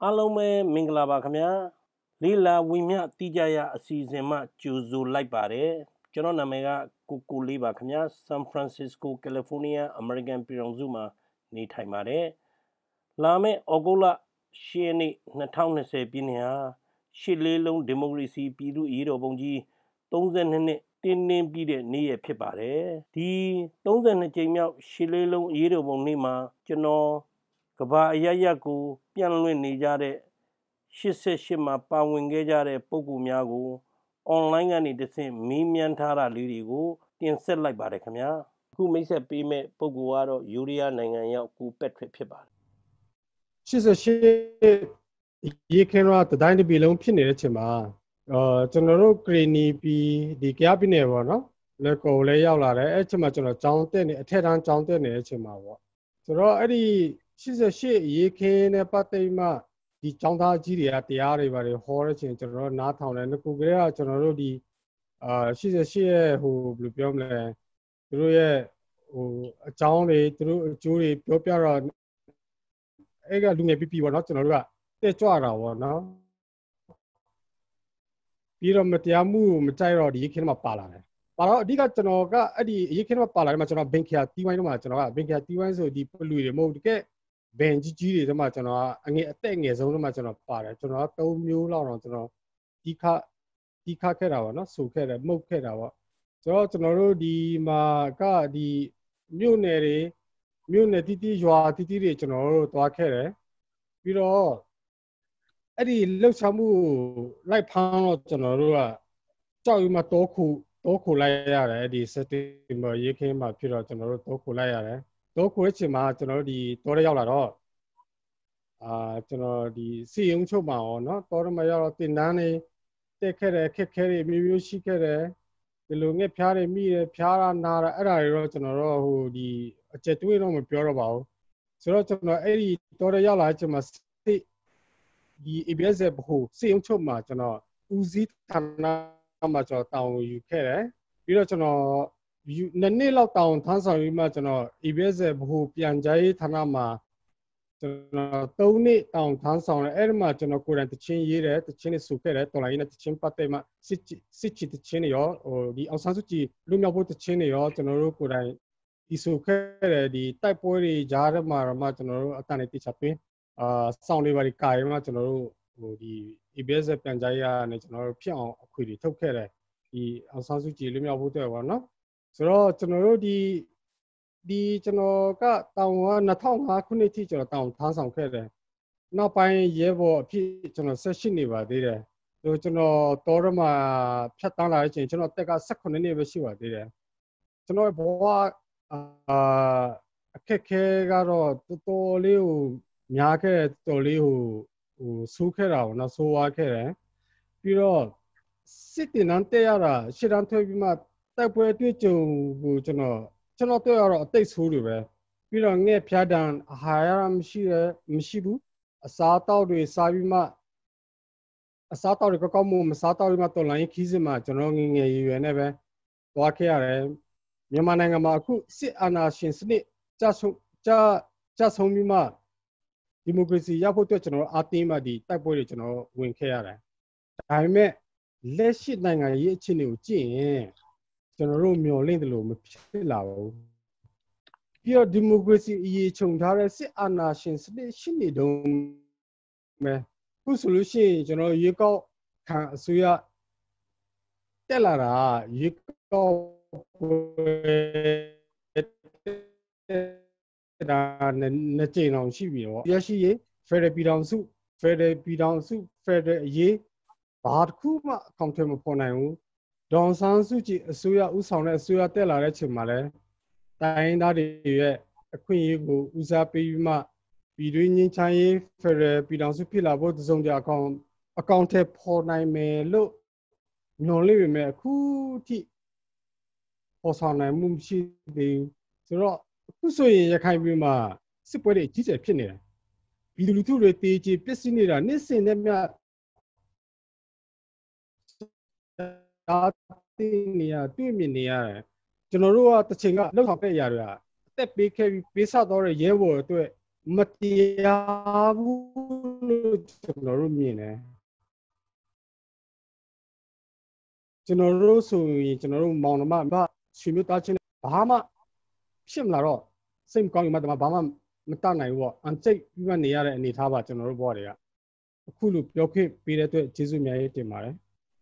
အားလုံးပဲမင်္ဂလာပါခင်ဗျာလေးလာဝင်မြတိကြရအစီအစဉ်မှကြိုဆိုလိုက်ပါတယ်ကျွန်တော်နာမည်ကကိုလေးပါခင်ဗျာဆန်ဖရန်စစ္စကိုကယ်လီဖိုးနီးယားအမေရိကန်ပြည်ထောင်စုမှာနေထိုင်ပါတယ်လာမယ့်ဩဂုတ်လ10ရက်နေ့2020ပြည့်နှစ်ဟာရှစ်လေးလုံးဒီမိုကရေစီပြည်သူ့ရေးတော်ပုံကြီး32နှစ်တင်းနှင်းပြည့်တဲ့နေ့ရက်ဖြစ်ပါတယ်ဒီ32ကြိမ်မြောက်ရှစ်လေးလုံးရေးတော်ပုံနေ့မှာကျွန်တော်ကဘာအရရက်ကိုပြန့်လွင့်နေကြတဲ့88မှာပါဝင်ခဲ့ကြတဲ့ပုဂ္ဂိုလ်များကို online ကနေတဆင့်မေးမြန်းထားတာလေးတွေကိုတင်ဆက်လိုက်ပါတယ်ခင်ဗျာအခုမိတ်ဆက်ပေးမဲ့ပုဂ္ဂိုလ်ကတော့ယူရီးယားနိုင်ငံရောက်ကိုပက်ထရစ်ဖြစ်ပါတယ် 88ရေခင်တော့တိုင်းတစ်ပြည်လုံးဖြစ်နေတဲ့အချိန်မှာကျွန်တော်တို့ဂရီနီပြည်ဒီကယားပြည်နယ်ပေါ့နော်လက်ကိုလည်းရောက်လာတယ်အဲ့ချိန်မှာကျွန်တော်ကျောင်းတက်နေအထက်တန်းကျောင်းတက်နေတဲ့အချိန်မှာပေါ့ဆိုတော့အဲ့ဒီ88ရေခင်နဲ့ပတ်သက်မှဒီကျောင်းသားကြီးတွေကတရားတွေပါတယ်ဟောတဲ့အချိန်ကျွန်တော်တို့နားထောင်တယ်ငကူကလေးကကျွန်တော်တို့ဒီ88ရဲ့ဟိုဘယ်လိုပြောမလဲသူတို့ရဲ့ဟိုအကြောင်းတွေသူတို့အကျိုးတွေပြောပြတော့အဲ့ကလူငယ်ပြပေါ့နော်ကျွန်တော်တို့ကတက်ကြွတာပေါ့နော်ပြီးတော့မတရားမှုမကြိုက်တော့ဒီခင်းမှာပါလာတယ်ပါတော့အဓိကကျွန်တော်ကအဲ့ဒီအရေးခင်းမှာပါလာတယ်မှာကျွန်တော်ဘင်ခီယာတီးဝိုင်းတော့မှာကျွန်တော်ကဘင်ခီယာတီးဝိုင်းဆိုဒီပလူတွေမဟုတ်တကယ်ဘန်ကြီးတွေတော့မှာကျွန်တော်ကအသက်ငယ်ဆုံးတော့မှာကျွန်တော်ပါတယ်ကျွန်တော်က3မျိုးလောက်တော့ကျွန်တော်ဒီခခဲ့တာပေါ့နော်ဆူခဲ့တယ်မှုတ်ခဲ့တာပေါ့ဆိုတော့ကျွန်တော်တို့ဒီမှာကဒီမြို့နယ်တီးတီးရွာတီးတီးတွေကျွန်တော်တို့သွားခဲ့တယ်ပြီးတော့အဲ့ဒီလှုပ်ရှားမှုလိုက်ဖမ်းတော့ကျွန်တော်တို့ကကြောက်ရွံ့မှတောခုလိုက်ရတယ်အဲ့ဒီစက်တင်ဘာရေးခင်းမှာဖြစ်တော့ကျွန်တော်တို့တောခုလိုက်ရတယ်တောခုရဲ့ချိန်မှာကျွန်တော်တို့ဒီတောထဲရောက်လာတော့ကျွန်တော်ဒီစီယုံချုပ်မှာရောเนาะတောထဲမှာရောက်တော့တင်တန်းနေတက်ခဲ့တယ်ခက်ခဲတွေမျိုးရှိခဲ့တယ်ဒီလိုငှက်ဖျားတွေမိတယ်ဖျားတာနာတာအဲ့ဒါတွေတော့ကျွန်တော်တို့ဟိုဒီအကျက်တွေးတော့မပြောတော့ပါဘူးဆိုတော့ကျွန်တော်အဲ့ဒီတောထဲရောက်လာတဲ့ချိန်မှာဒီ ABS ဘဟုစေယုံချုပ်မှာကျွန်တော်ဦးစီးဌာနမှာကျွန်တော်တောင်းယူခဲ့တယ်ပြီးတော့ကျွန်တော်နှစ်လောက်တောင်းထမ်းဆောင်ပြီးမှကျွန်တော် ABS ဘဟုပြန်ကြားရေးဌာနမှာကျွန်တော်3နှစ်တောင်းထမ်းဆောင်တယ်အဲ့ဒီမှာကျွန်တော်ကိုယ်တိုင်တချင်းရေးတယ်တချင်းနဲ့ဆူခဲ့တယ်တော်လိုင်းနဲ့တချင်းပတ်သက်မှစစ်ချီတချင်းတွေရောဟိုဒီအောင်ဆန်းစုကြည်လူမျိုးဖို့တချင်းတွေရောကျွန်တော်တို့ကိုယ်တိုင်ဒီဆူခဲ့တယ်ဒီတိုက်ပွဲတွေကြားထဲမှာတော့မှကျွန်တော်တို့အတန်နဲ့တိချသွင်းစောင်းလေးပါဒီကာရီမှာကျွန်တော်တို့ဟိုဒီ ABS ပြန်ကြားရနဲ့ကျွန်တော်တို့ဖြစ်အောင်အခွေတွေထုတ်ခဲ့တယ်ဒီအောင်ဆန်းစုကြည်လူမျိုးဖို့တဲ့ပေါ့နော်ဆိုတော့ကျွန်တော်တို့ဒီကျွန်တော်ကတောင်က2005ခုနှစ်ထိကျွန်တော်တောင်ထမ်းဆောင်ခဲ့တယ်နောက်ပိုင်းရဲဘော်အဖြစ်ကျွန်တော်ဆက်ရှိနေပါသေးတယ်ဆိုကျွန်တော်တော်ရမှာဖြတ်တန်းလာတဲ့အချိန်ကျွန်တော်တက်က18နှစ်ပဲရှိပါသေးတယ်ကျွန်တော်ဘဝအခက်ခဲကတော့တော်တော်လေးကိုများခဲ့တော်လေးဟိုဆိုးခဲ့တာပေါ့နော်ဆိုးဝါးခဲ့တယ်ပြီးတော့စစ်တင်တန်းတက်ရတာရှစ်တန်းထွက်ပြီးမှတိုက်ပွဲတွေ့ကြုံကိုကျွန်တော်တွေ့ရတော့အသိဆိုးတွေပဲပြီးတော့ငှက်ဖျားတန်အာဟာရမရှိဘူးအစားတောက်တွေစားပြီးမှအစားတောက်တွေကောက်မှုမစားတောက်ပြီးမှတော်လိုင်းခီးစင်မှာကျွန်တော်ငငယ်ရွယ်နဲ့ပဲသွားခဲ့ရတယ်မြန်မာနိုင်ငံမှာအခုစစ်အာဏာရှင်စနစ်ကြဆုံးပြီးမှဒီမိုကရေစီရဖို့အတွက်ကျွန်တော်အားတင်းမှဒီတိုက်ပွဲတွေကျွန်တော်ဝင်ခဲ့ရတယ်ဒါပေမဲ့လက်ရှိနိုင်ငံရေးအခြေအနေကိုကြည့်ရင်ကျွန်တော်တို့မျှော်လင့်တယ်လို့မဖြစ်လာဘူးပြီးတော့ဒီမိုကရေစီအရေးခြုံထားတဲ့စစ်အာဏာရှင်စနစ်ရှိနေတုန်းပဲခုဆိုလို့ရှိရင်ကျွန်တော်ရေကောက်ခံအစိုးရတက်လာတာရေကောက်ဒါနဲ့ကြိမ်အောင်ရှိပြီတော့ရရှိရေးဖက်ဒရယ်ပြည်ထောင်စုဖက်ဒရယ်အရေးဘာတစ်ခုမှအကောင့်ထဲမပေါ်နိုင်ဘူးဒေါန်ဆန်းစုကြည်အစိုးရဥဆောင်တဲ့အစိုးရတက်လာတဲ့ချိန်မှာလဲတိုင်းသားတွေရဲ့အခွင့်အရေးကိုဦးစားပေးပြီးမှပြည်တွင်းငြိမ်းချမ်းရေးဖက်ဒရယ်ပြည်ထောင်စုဖြစ်လာဖို့တစုံတရာအကောင့်ထဲပေါ်နိုင်မယ်လို့ညွှန်လိမ့်ပေမဲ့အခုထိပေါ်ဆောင်နိုင်မှုမရှိသေးဘူးဆိုတော့အခုဆိုရင်ရခိုင်ပြည်မှာစစ်ပွဲတွေအကြီးကျယ်ဖြစ်နေတယ်ပြည်သူလူထုတွေတေးချပစ္စည်းနေတာနေ့စဉ်နဲ့မြတင်းနေရတွေ့မြင်နေရတယ်ကျွန်တော်တို့ကတစ်ချိန်ကလှုပ်ဆောင်ခဲ့ရတာအသက်ပေးခဲ့ပြီးပေးဆတော့တဲ့ရဲဘော်အတွက်မတရားဘူးလို့ကျွန်တော်တို့မြင်တယ်ကျွန်တော်တို့ဆိုရင်ကျွန်တော်တို့မောင်နှမဆွေမျိုးသားချင်းဘာမှဖြစ်မလာတော့စိတ်မကောင်းရင်မှတမဘာမှမတတ်နိုင်ဘူးပေါ့အန်စိတ်ပြီးမှနေရတဲ့အနေအထားပါကျွန်တော်တို့ဘောတွေကအခုလိုပြောခွင့်ပေးတဲ့အတွက်ကျေးဇူးအများကြီးတင်ပါတယ်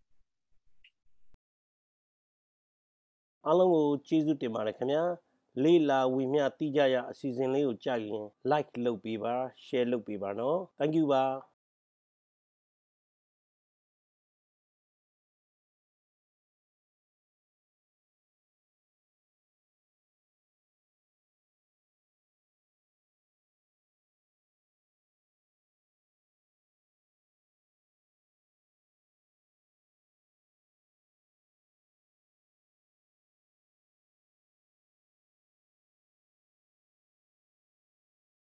အားလုံးကိုကျေးဇူးတင်ပါတယ်ခင်ဗျာလေးလာဝီမျှတိကြရအစီအစဉ်လေးကိုကြိုက်ရင် like လုပ်ပေးပါ share လုပ်ပေးပါနော် thank you ပါ